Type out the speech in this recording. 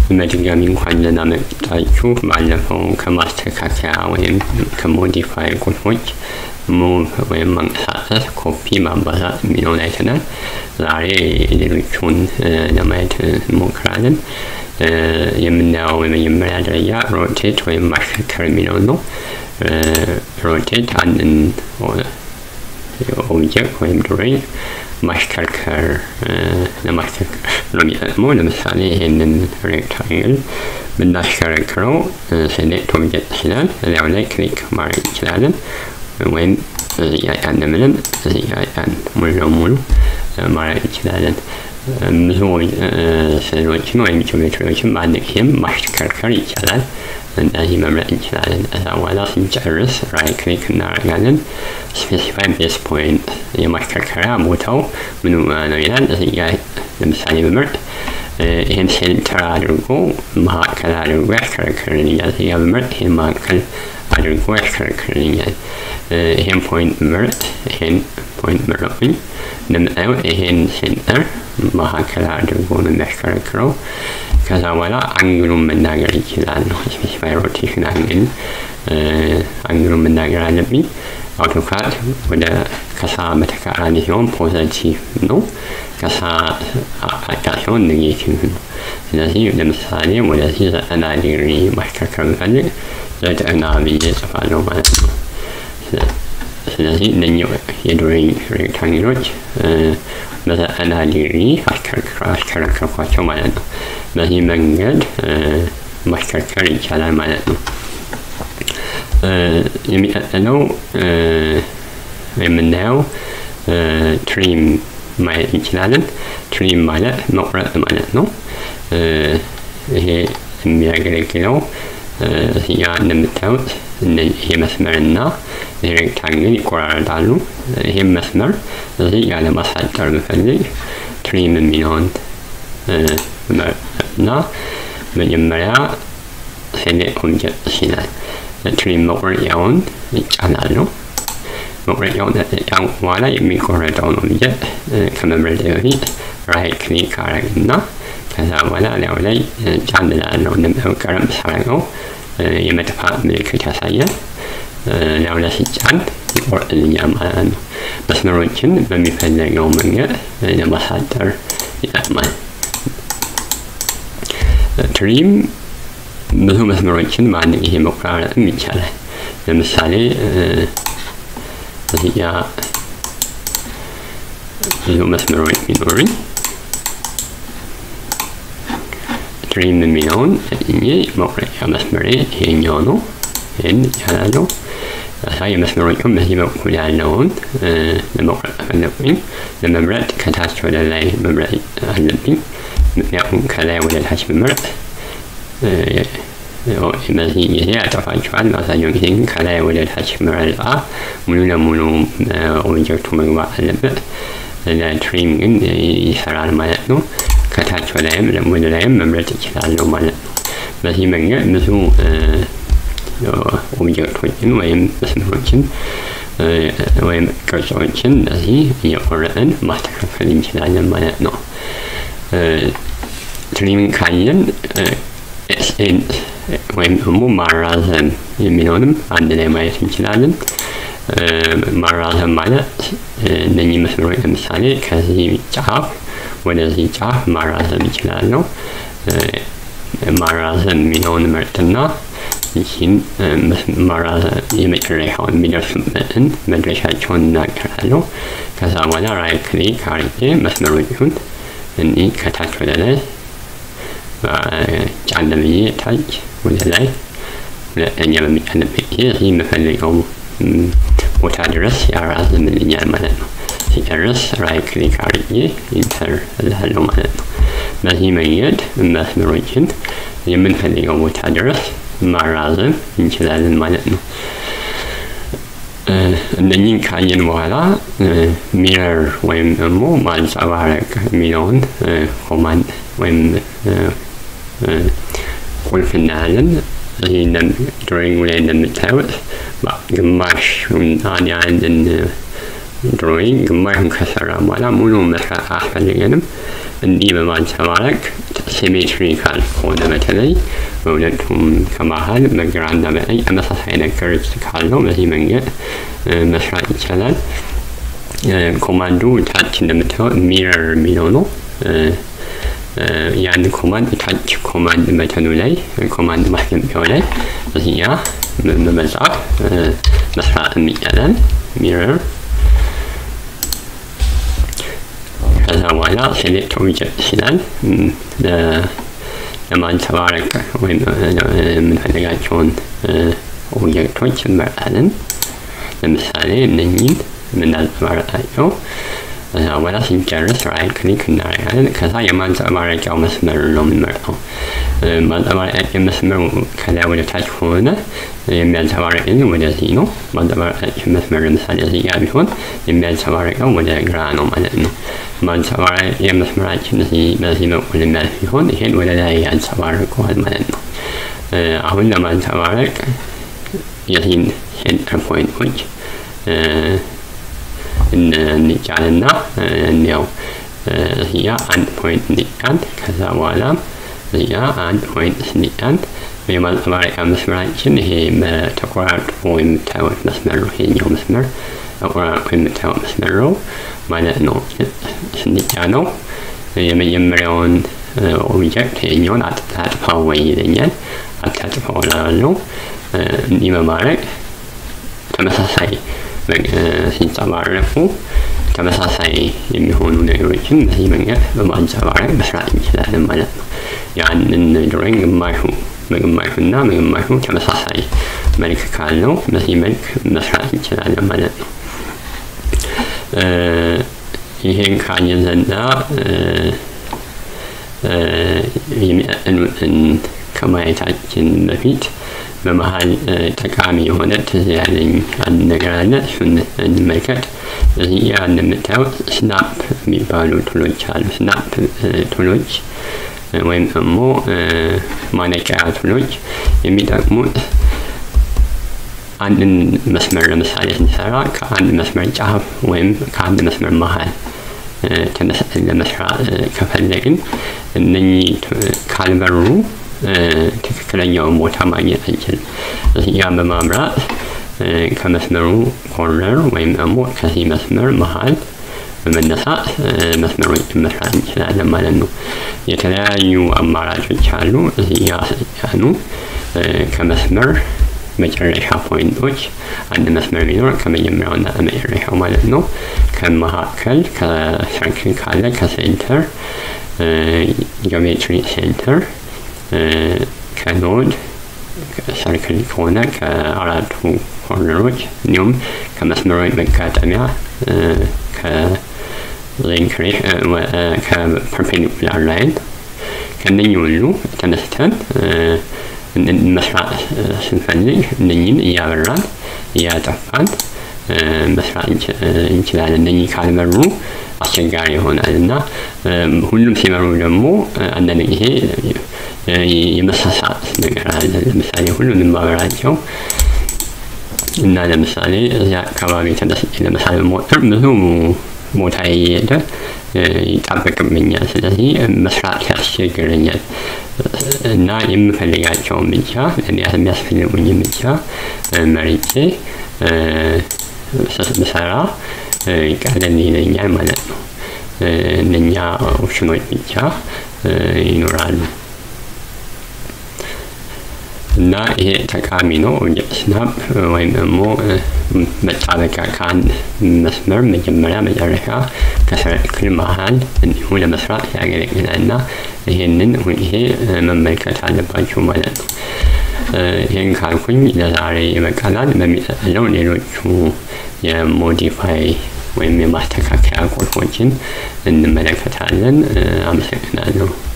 በድጋሚ እንኳን ደህና መጣችሁ። ባለፈው ከማስተካከያ ወይም ከሞዲፋይ ቁልፎች ሙቭ ወይም ማንቀሳቀስ፣ ኮፒ ማባዛት የሚለውን አይተናል። ዛሬ ሌሎቹን ለማየት እንሞክራለን። የምናየው የመጀመሪያ ደረጃ ሮቴት ወይም ማሽከርከር የሚለውን ነው። ሮቴት አንድን ኦብጀክት ወይም ድሮይንግ ማሽከርከር ለማሽከርከር ነው የሚጠቅመው። ለምሳሌ ይሄንን ሬክታንግል ብናሽከረክረው ሴሌክት ኦብጀክት ይችላል፣ እዚያው ላይ ክሊክ ማድረግ እንችላለን። ወይም ያን ምንም ያን ሙሉ ለሙሉ ማድረግ እንችላለን። ብዙ ስዕሎችን ወይም ጂኦሜትሪዎችን በአንድ ጊዜም ማሽከርከር ይቻላል። እንደዚህ መምረጥ እንችላለን። ከዛ በኋላ ስንጨርስ ራይት ክሊክ እናደርጋለን። ስፔሲፋይ ቤዝ ፖይንት የማሽከርከሪያ ቦታው ምኑ ነው ይላል። እዚህ ጋር ለምሳሌ በምርጥ ይሄን ሴንተር አድርጎ ማዕከል አድርጎ ያሽከረክርልኛል። እዚህ ጋር በምርጥ ይሄን ማዕከል አድርጎ ያሽከረክርልኛል። ይሄን ፖይንት ምርጥ ይሄን ፖይንት ምርጥኝ እንደምታየው ይሄን ሴንተር ማዕከል አድርጎ ነው የሚያሽከረክረው። ከዛ በኋላ አንግሉን መናገር ይችላል ነው ስፔሲፋይ ሮቴሽን አንግሉን መናገር አለብኝ። አውቶካድ ወደ ከሳ በተቃራኒ ሲሆን ፖዚቲቭ ነው፣ ከሳ አቅጣጫ ሲሆን ኔጌቲቭ ነው። ስለዚህ ለምሳሌ ወደዚህ 90 ዲግሪ ማሽከርከር ብፈልግ 90 ብዬ እጽፋለሁ ማለት ነው። ስለዚህ እነኚህ የድሮይንግ ሬክታንግሎች በ90 ዲግሪ አሽከረከርኳቸው ማለት ነው። በዚህ መንገድ ማሽከርከር ይቻላል ማለት ነው። የሚቀጥለው የምናየው ትሪም ማየት እንችላለን። ትሪም ማለት መቁረጥ ማለት ነው። ይሄ የሚያገለግለው እዚያ እንደምታዩት ይሄ መስመርና ሬክታንግል ይቆራረጣሉ። ይሄ መስመር እዚህ ጋር ለማሳጠር ብፈልግ ትሪም የሚለውን እና መጀመሪያ ሴሌክት ኦብጀክት ይላል። ትሪም መቁረጫውን እጫናለሁ። መቁረጫውን ተጫንኩ በኋላ የሚቆረጠውን ኦብጀክት ከመምረጥ በፊት ራይት ክሊክ አደርግና ከዛ በኋላ ላዩ ላይ ጫን እላለሁ። እንደምቀረም ሳደርገው የመጥፋት ምልክት ያሳያል። ላዩ ላይ ሲጫን ይቆርጥልኛል ማለት ነው። መስመሮችን በሚፈለገው መንገድ ለማሳጠር ይጠቅማል። ትሪም ብዙ መስመሮችን በአንድ ጊዜ መቆራረጥም ይቻላል። ለምሳሌ እዚህ ጋር ብዙ መስመሮች ቢኖሩኝ ትሪም የሚለውን መቁረጫ መስመሬ ይሄኛው ነው። ይሄን ያለው የመስመሮቹን በዚህ በኩል ያለውን ለመቁረጥ ፈለኩኝ። ለመምረጥ ከታች ወደ ላይ መምረጥ አለብኝ። ምክንያቱም ከላይ ወደ ታች መምረጥ በዚህ ጊዜ ያጠፋቸዋል። አብዛኛውን ጊዜ ግን ከላይ ወደ ታች መረጣ ሙሉ ለሙሉ ኦብጀክቱ መግባት አለበት። ለትሪም ግን ይሰራል ማለት ነው። ከታች ወደ ላይም መምረጥ ይችላል ማለት ነው። በዚህ መንገድ ብዙ ኦብጀክቶችን ወይም መስመሮችን ወይም ቅርጾችን እንደዚህ እየቆረጥን ማስተካከል እንችላለን ማለት ነው። ትሪም ካየን ኤክስቴንድ ወይም ደግሞ ማራዘም የሚለውንም አንድ ላይ ማየት እንችላለን። ማራዘም ማለት እነኚህ መስመሮች ለምሳሌ ከዚህ ጫፍ ወደዚህ ጫፍ ማራዘም ይችላለሁ። ማራዘም የሚለውን መርጥና ይህን ማራዘም የመጨረሻውን የሚደርሱበትን መድረሻቸውን እናገራለሁ። ከዛ በኋላ ራይት ክሊክ አድርጌ መስመሮቹን እኒህ ከታች ወደ ላይ ጫን ብዬ ታች ወደ ላይ ሁለተኛ በሚጫንበት ጊዜ እዚህ የምፈልገው ቦታ ድረስ ያራዝምልኛል ማለት ነው። ሲጨርስ ራይት ክሊክ አድርጌ ኢንተር እላለሁ ማለት ነው። በዚህ መንገድ መስመሮችን የምንፈልገው ቦታ ድረስ ማራዘም እንችላለን ማለት ነው። እነኚህን ካየን በኋላ ሚረር ወይም ደግሞ ማንጸባረቅ የሚለውን ኮማንድ ወይም ቁልፍ እናያለን። ይህ ድሮይንግ ላይ እንደምታዩት ግማሽ አንድን ድሮይንግ ግማሹን ከሰራ በኋላ ሙሉ መስራት አያስፈልገንም። እንዲህ በማንጸባረቅ ሲሜትሪካል ሆነ በተለይ በሁለቱም ከመሃል በግራና በቀኝ ተመሳሳይ ነገር ካለው በዚህ መንገድ መስራት ይቻላል። ኮማንዱ ታች እንደምታዩት ሚረር የሚለው ነው። ያን ኮማንድ ታች ኮማንድ በተኑ ላይ ኮማንድ ማስገቢያው ላይ እዚያ በመጻፍ መስራት ይቻላል። ሚረር ከዛ በኋላ ሴሌክት ኦብጀክት ይላል። ለማንጸባረቅ ወይም የምንፈልጋቸውን ኦብጀክቶች እንመርጣለን። ለምሳሌ እነኚህን የምናንጸባርቃቸው ወላ ስንጨርስ ራይት ክሊክ እናደርጋለን። ከዛ የማንጸባረቂያው መስመር ነው የምንመርጠው። ማንጸባረቂያ መስመር ከላይ ወደ ታች ሆነ የሚያንጸባርቅልን ወደዚህ ነው። ማንጸባረቂያ መስመር ለምሳሌ እዚህ ጋር ቢሆን የሚያንጸባርቀው ወደ ግራ ነው ማለት ነው። ማንጸባረቂያ መስመራችን በዚህ በኩል የሚያልፍ ሲሆን ይሄን ወደ ላይ ያንጸባርቀዋል ማለት ነው። አሁን ለማንጸባረቅ የዚህን ሴንተር ፖይንቶች እንጫንና እንያው እዚያ አንድ ፖይንት እንጫን። ከዛ በኋላ እዚያ አንድ ፖይንት እንጫን። የማንጸባረቂያ መስመራችን ይሄ በተቆራርጦ የምታዩት መስመር ነው። ይሄኛው መስመር ተቆራርጦ የምታዩት መስመር ነው ማለት ነው። ስንጫነው የመጀመሪያውን ኦብጀክት ይሄኛውን አጥፋው ወይ ይለኛል። አጥፋው እላለሁ። እንዲህ በማድረግ ተመሳሳይ ሲንጸባረቁ ተመሳሳይ የሚሆኑ ነገሮችን በዚህ መንገድ በማንጸባረቅ መስራት እንችላለን ማለት ነው። ያንን ድሮይንግ በግማሹና በግማሹ ተመሳሳይ መልክ ካለው በዚህ መልክ መስራት እንችላለን ማለት ነው። ይሄን ካየን ዘንዳ የሚያጠኑትን ከማየታችን በፊት በመሃል ጠቃሚ የሆነ ትዝ ያለኝ አንድ ነገር አለ። እሱን እንመልከት። እዚህ እንደምታዩት ስናፕ የሚባሉ ቱሎች አሉ። ስናፕ ቱሎች ወይም ደግሞ ማነቂያ ቱሎች የሚጠቅሙት አንድን መስመር ለምሳሌ ስንሰራ ከአንድ መስመር ጫፍ ወይም ከአንድ መስመር መሃል ተነስተን ለመስራት ከፈለግን እነኚህ ካልበሩ ትክክለኛውን ቦታ ማግኘት አንችልም። እዚህ ጋር በማምራት ከመስመሩ ኮርነር ወይም ደግሞ ከዚህ መስመር መሃል በመነሳት መስመሮችን መስራት እንችላለን ማለት ነው። የተለያዩ አማራጮች አሉ። እዚህ ጋር ያኑ ከመስመር መጨረሻ ፖይንቶች አንድ መስመር ቢኖር ከመጀመሪያውና ከመጨረሻው ማለት ነው። ከመካከል ከሰርክል ካለ ከሴንተር ጂኦሜትሪ ሴንተር ከኖድ ሰርክል ከሆነ ከአራቱ ኮርነሮች እንዲሁም ከመስመሮች መጋጠሚያ ከፐርፔንዲኩላር ላይን ከነኚህ ሁሉ ተነስተን መስራት ስንፈልግ እነኚህን እያበራን እያጠፋን መስራት እንችላለን። እነኚህ ካልበሩ አስቸጋሪ ይሆናል እና ሁሉም ሲበሩ ደግሞ አንዳንድ ጊዜ የመሳሳት ነገር አለ። ለምሳሌ ሁሉንም ማበራቸው እና ለምሳሌ እዚያ አካባቢ ተነስቼ ለምሳሌ ሞተር ብዙ ቦታ እየሄደ ይጣበቅብኛል። ስለዚህ መስራት ያስቸግረኛል እና የምፈልጋቸውን ብቻ የሚያስፈልጉኝን ብቻ መርጬ ብሰራ ቀለል ይለኛል ማለት ነው። እነኛ ኦፕሽኖች ብቻ ይኖራሉ እና ይሄ ጠቃሚ ነው። ስናፕ ወይም ደግሞ መጣበቂያ ከአንድ መስመር መጀመሪያ መጨረሻ ከሰርክል መሃል እንዲሁ ለመስራት ያገለግላል እና ይሄንን ይሄ መመልከት አለባችሁ ማለት ነው። ይሄን ካልኩኝ ለዛሬ ይበቃናል። በሚቀጥለው ሌሎቹ የሞዲፋይ ወይም የማስተካከያ ቁልፎችን እንመለከታለን። አመሰግናለሁ።